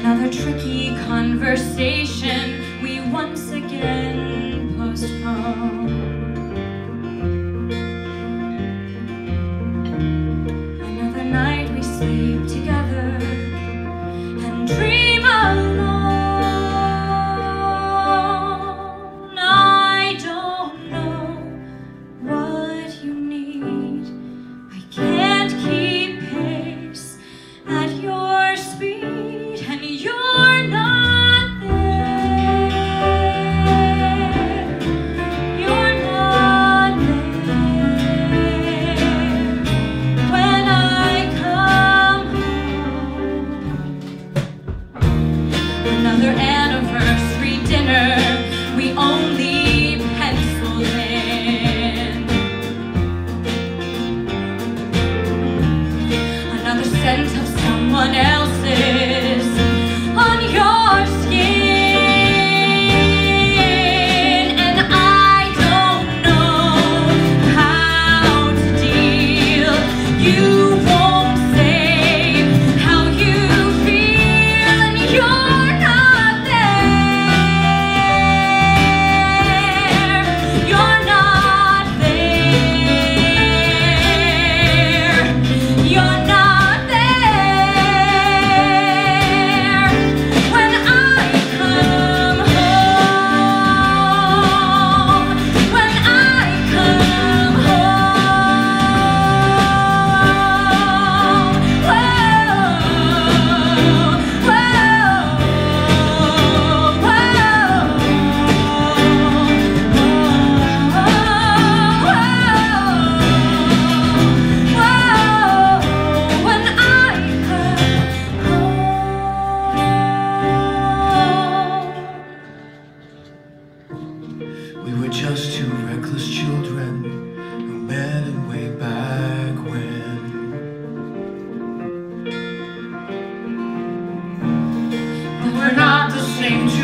Another tricky conversation we once again postpone. Another night we sleep together and dream alone. I don't know what you need. I can't keep pace at your speed, and you're not there. You're not there when I come home. Another anniversary dinner we only penciled in. Another scent of someone else's on your skin, and I don't know how to deal. You won't say how you feel, and you're not there. You're not there. You're not there when I come home. When I come home. Whoa, when I We were just two reckless children who met in way back when. But we're not the same